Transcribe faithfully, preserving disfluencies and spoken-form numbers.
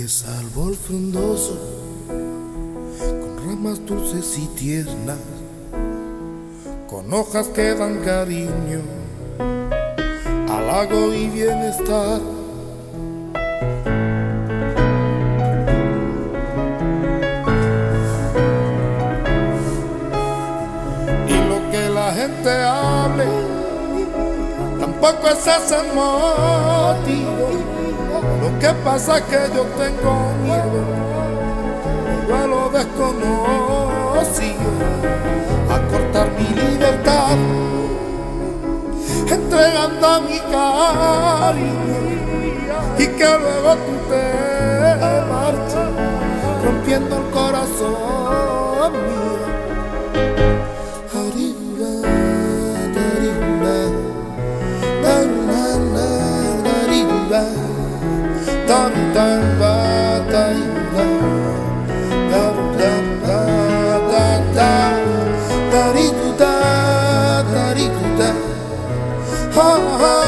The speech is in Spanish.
Es árbol frondoso, con ramas dulces y tiernas, con hojas que dan cariño, halago y bienestar. Y lo que la gente hable tampoco es ese motivo. Lo que pasa es que yo tengo miedo, yo a lo desconocido, a cortar mi libertad, entregando mi cariño, y que luego tú te marches, rompiendo el corazón mío. Dun, dun, ba, da, da, da, da, da, da, da, da, da, da, da, da, da,